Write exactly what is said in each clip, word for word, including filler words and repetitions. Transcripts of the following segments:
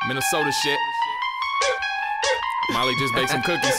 Minnesota shit. Molly just baked some cookies.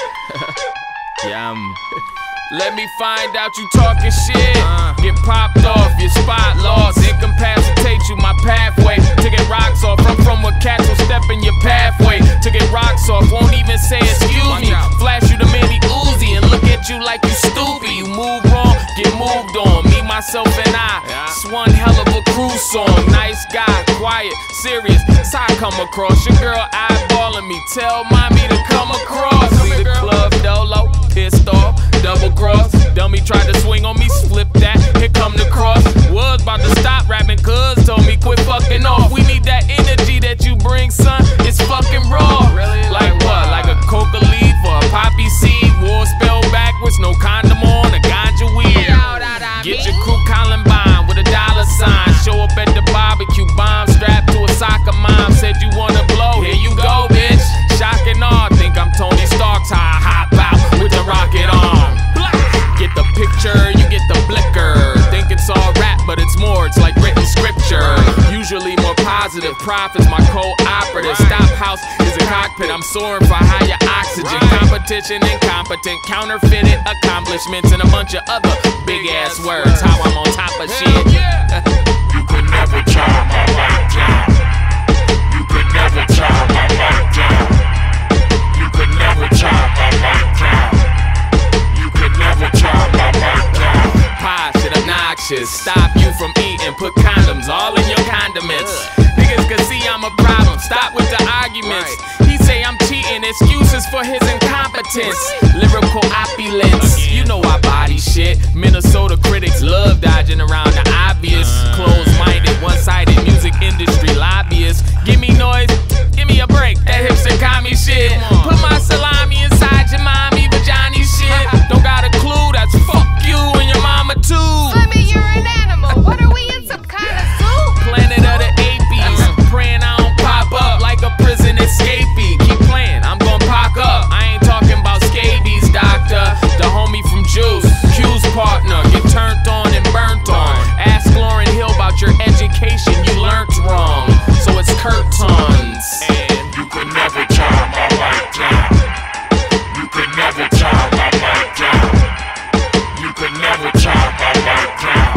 Yum. Let me find out you talking shit. Uh, Get popped off, your spot lost. Incapacitate you, my pathway. To get rocks off, I'm from where cats will step in your pathway. To get rocks off, won't even say excuse me. Flash you the Manny Uzi and look at you like you stupid. You move wrong, get moved on. Me, myself, and I. It's one hell of a crew song. Nice guy, quiet, serious. That's how I come across. Your girl eyeballing me. Tell mommy to come across. See the club dolo, pissed off, double cross. Dummy tried to swing on me, flip that. Here come the cross. Was about to stop rapping, cuz told me quit fucking off. We need that energy that you bring, son. It's fucking raw. Like what? Like a coca leaf or a poppy seed. War spell backwards, no condom on, a ganja weed. Get your crew Columbine with a dollar sign. Show up at the barbecue, bomb strapped to a soccer mom. Said you wanna blow, here you go, bitch. Shock and awe, think I'm Tony Stark's high. Hop out with the rocket arm. Get the picture, you get the blicker. Think it's all rap, but it's more, it's like written scripture. Usually more positive, profits, my co-operative. Stop house is a cockpit, I'm soaring for higher oxygen. Competition, incompetent, counterfeited accomplishments, and a bunch of other big ass words. How I'm on top of shit. You could never tie my life down. You could never tie my life down. You could never tie my life down. You could never tie my life down. Pie shit obnoxious, stop you from eating, put condoms all in your condiments. Niggas can see I'm a problem, stop with the arguments. He say I'm cheating, excuses for his incompetence. Lyrical opulence, you know I body shit. Minnesota critics love dodging around the obvious. Closed-minded, one-sided music industry lobbyists. Give me noise, give me a break, that hipster commie shit. Put my salami inside your mommy vagina shit. Don't got a clue, that's fuck you and your mama too. Slimmy, you're an animal. What are we in, some kind of zoo? Planet of the apes, praying I don't pop up like a prison escapee. Keep playing, I'm gon' pop up. I ain't talking about scabies, doctor. The homie from Juice, Q's partner. Get turned on and burnt on. Ask Lauryn Hill about your education, you learnt wrong. So it's curtains. And you could never tie my life down. You could never tie my life down. You could never tie my life down.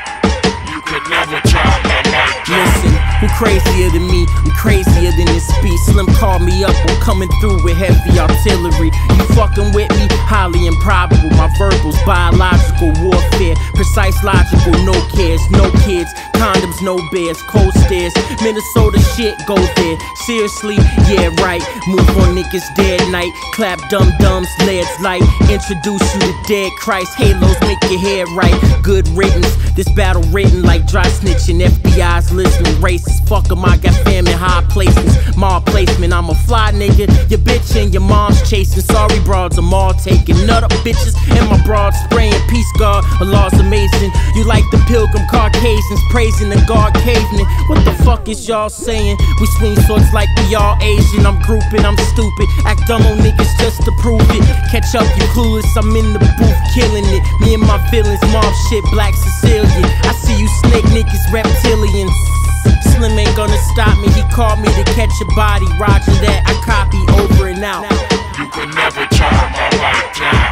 You could never tie my life down. Listen, who crazier than me? I'm crazier than this beat. Slim called me up, I'm coming through with heavy artillery. You fucking with me? Highly improbable. My verbals, biological warfare. Precise, logical, no cares, no kids. Condoms, no bears, cold stairs. Minnesota shit, go there. Seriously, yeah, right. Move on niggas dead night. Clap dum dums, leads light. Introduce you to dead Christ. Halos make your hair right. Good riddance. This battle written like dry snitching. F B I's listening. Racist. Fuck 'em, I got fam in high places. Mob placement, I'm a fly nigga. Your bitch and your mom's chasing. Sorry, broads, I'm all taking. Nut up bitches and my broads spraying. Peace, God, Allah's amazing. You like the pilgrim Caucasians praising the God caveman. What the fuck is y'all saying? We swing swords like we all Asian. I'm grouping, I'm stupid. Act dumb on niggas just to prove it. Catch up, you clueless. I'm in the booth killing it. Me and my feelings, mob shit, black Sicilian. I see you snake niggas, reptilians. Slim ain't gonna stop me. He called me to catch a body. Roger that, I copy over and out. You could never tie my life down.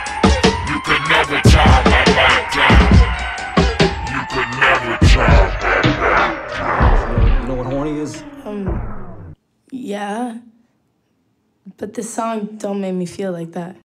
You could never tie my life down. You could never tie my life down. You know what horny is? Um, yeah. But this song don't make me feel like that.